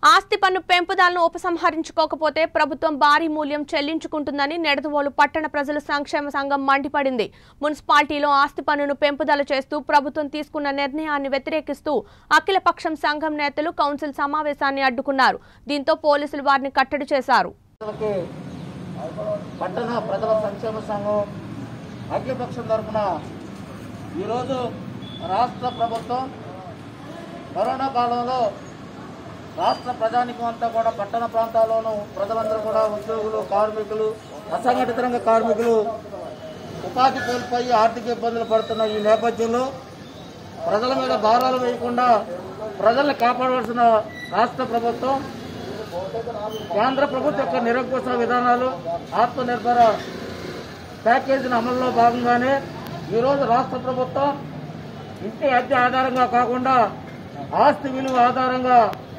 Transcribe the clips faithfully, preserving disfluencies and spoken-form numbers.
ఆస్తి పన్ను పెంపుదలను ఉపసంహరించుకోకపోతే ప్రభుత్వం భారీ మూల్యం చెల్లించుకుంటుందని నెడదవోలు పట్టణ ప్రజల సంక్షేమ సంఘం మండిపడింది. మున్సిపాలిటీలో ఆస్తి పన్నును పెంపుదల చేస్తూ ప్రభుత్వం తీసుకున్న నిర్ణయాన్ని వ్యతిరేకిస్తూ అఖిలపక్షం సంఘం నేతలు కౌన్సిల్ సమావేశాన్ని అడ్డుకున్నారు. దీంతో పోలీసులు వారిని కట్టడి చేశారు. పట్టణ ప్రజల సంక్షేమ సంఘం అఖిలపక్షం తరఫున ఈరోజు రాష్ట్ర ప్రభుత్వం కరోనా కాలంలో రాష్ట్ర ప్రజానికం అంతా కూడా పట్టణ ప్రాంతాల్లోనూ ప్రజలందరూ కూడా ఉద్యోగులు, కార్మికులు, అసంఘటిత రంగ కార్మికులు ఉపాధి కోల్పోయి ఆర్థిక ఇబ్బందులు పడుతున్న ఈ నేపథ్యంలో ప్రజల మీద భారాలు వేయకుండా ప్రజల్ని కాపాడవలసిన రాష్ట్ర ప్రభుత్వం కేంద్ర ప్రభుత్వం యొక్క నిరంకుశ విధానాలు ఆత్మనిర్భర ప్యాకేజీని అమలులో భాగంగానే ఈరోజు రాష్ట్ర ప్రభుత్వం ఇంటి అద్దె ఆధారంగా కాకుండా ఆస్తి విలువ ఆధారంగా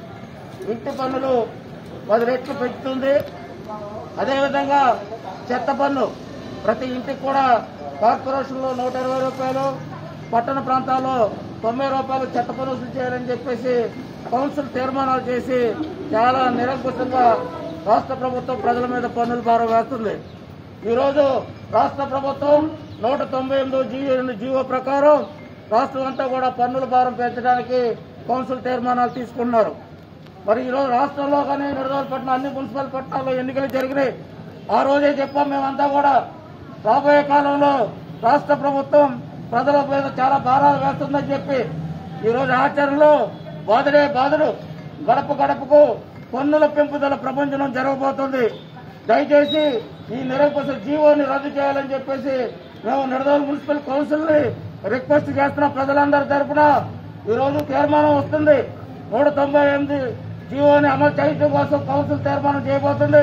ఇంటి పన్నులు పది రెట్లు పెంచుతుంది. అదేవిధంగా చెత్త పన్ను ప్రతి ఇంటికి కూడా కార్పొరేషన్లో నూట ఇరవై రూపాయలు, పట్టణ ప్రాంతాల్లో తొంభై రూపాయలు చెత్త పన్ను వసూలు చేయాలని చెప్పేసి కౌన్సిల్ తీర్మానాలు చేసి చాలా నిరంకుశంగా రాష్ట్ర ప్రభుత్వం ప్రజల మీద పన్నుల భారం వేస్తుంది. ఈరోజు రాష్ట్ర ప్రభుత్వం నూట తొంభై ఎనిమిది జీవో ప్రకారం రాష్ట్రం అంతా కూడా పన్నుల భారం పెంచడానికి కౌన్సిల్ తీర్మానాలు తీసుకున్నారు. మరి ఈరోజు రాష్ట్రంలో కానీ నిడదవోలు పట్టణ అన్ని మున్సిపల్ పట్టణాల్లో ఎన్నికలు జరిగినాయి. ఆ రోజే చెప్పాం మేమంతా కూడా రాబోయే కాలంలో రాష్ట్ర ప్రభుత్వం ప్రజల మీద చాలా భారాలు వేస్తుందని చెప్పి ఈరోజు ఆచరణలో బాధడే బాధలు గడప గడపకు పన్నుల పెంపుదల ప్రపంచం జరగబోతుంది. దయచేసి ఈ నిరంకుశ జీవోని రద్దు చేయాలని చెప్పేసి మేము నిడదవోలు మున్సిపల్ కౌన్సిల్ ని రిక్వెస్ట్ చేస్తున్న ప్రజలందరి తరఫున ఈరోజు తీర్మానం వస్తుంది. నూట తొంభై ఎనిమిది జీవోని అమలు చేయడం కోసం కౌన్సిల్ తీర్మానం చేయబోతుంది.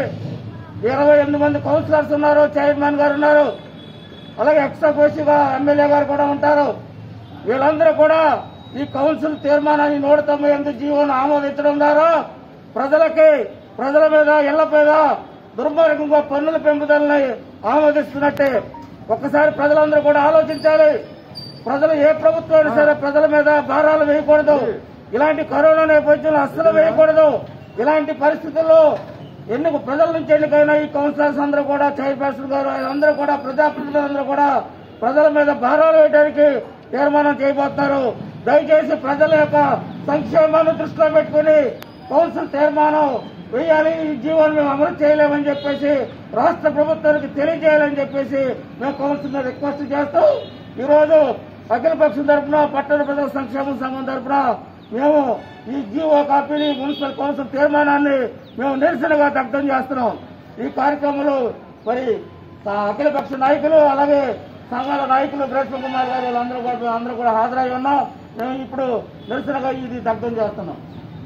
ఇరవై ఎనిమిది మంది కౌన్సిలర్స్ ఉన్నారు, చైర్మన్ గారు ఉన్నారు, అలాగే ఎక్స్ట్రాఫోర్స్గా ఎమ్మెల్యే గారు కూడా ఉంటారు. వీళ్ళందరూ కూడా ఈ కౌన్సిల్ తీర్మానాన్ని నూట తొంభై ఎనిమిది జీవోను ఆమోదించడం ద్వారా ప్రజలకి ప్రజల మీద ఇళ్ల మీద దుర్మార్గంగా పన్నుల పెంపుదలని ఆమోదిస్తున్నట్టే. ఒక్కసారి ప్రజలందరూ కూడా ఆలోచించాలి. ప్రజలు ఏ ప్రభుత్వం అయినా సరే ప్రజల మీద భారాలు వేయకూడదు. ఇలాంటి కరోనా నేపథ్యంలో అస్సలు వేయకూడదు. ఇలాంటి పరిస్థితుల్లో ఎన్నిక ప్రజల నుంచి ఎన్నికైనా ఈ కౌన్సిలర్స్ అందరూ కూడా, చైర్పర్సన్ గారు అందరూ కూడా, ప్రజాప్రతినిధులందరూ కూడా ప్రజల మీద భారాలు వేయడానికి తీర్మానం చేయబోతున్నారు. దయచేసి ప్రజల యొక్క సంక్షేమాన్ని దృష్టిలో పెట్టుకుని కౌన్సిల్ తీర్మానం వేయాలి. ఈ జీవోని మేము అమలు చేయలేమని చెప్పేసి రాష్ట్ర ప్రభుత్వానికి తెలియజేయాలని చెప్పేసి మేము కౌన్సిల్ రిక్వెస్ట్ చేస్తూ ఈరోజు అఖిలపక్షం తరఫున పట్టణ ప్రజల సంక్షేమ సంఘం తరఫున మేము ఈ జీవో కాపీని, మున్సిపల్ కౌన్సిల్ తీర్మానాన్ని మేము నిరసనగా దగ్ధం చేస్తున్నాం. ఈ కార్యక్రమంలో మరి అఖిలపక్ష నాయకులు అలాగే సంఘాల నాయకులు గ్రేష్మ కుమార్ గారు వీళ్ళందరూ కూడా అందరూ కూడా హాజరై ఉన్నాం. మేము ఇప్పుడు నిరసనగా ఇది దగ్ధం చేస్తున్నాం.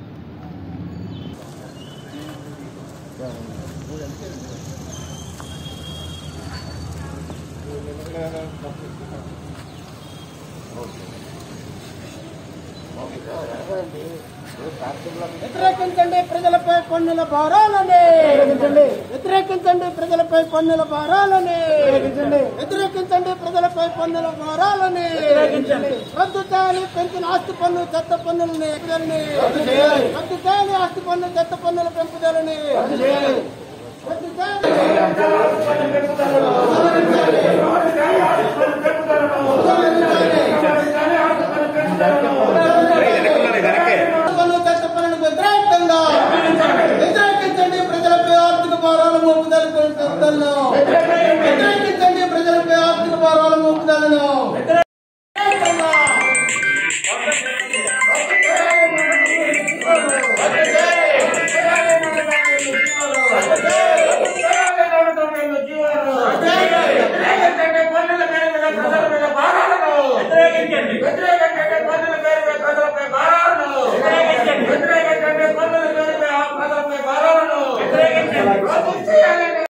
వ్యతిరేకించండి ప్రజలపై పన్నుల భారాలని, వ్యతిరేకించండి ప్రజలపై పన్నుల భారాలని, వ్యతిరేకించండి ప్రజలపై పన్నుల భారాలని రద్దు చేయాలి. పెంచిన ఆస్తి పన్ను చెత్త పన్నులని రద్దు చేయాలి. ఆస్తి పన్ను చెత్త పన్నుల పెంపుదలని రద్దు చేయాలి. వ్యతిరేకంగా వ్యతిరేకించండి ప్రజలపై ఆర్థిక భారాల మోపుదలను పెంపుదలను వ్యతిరేకించండి ప్రజలపై ఆర్థిక భారాల మోపుదలను వ్యతిరేకించండి.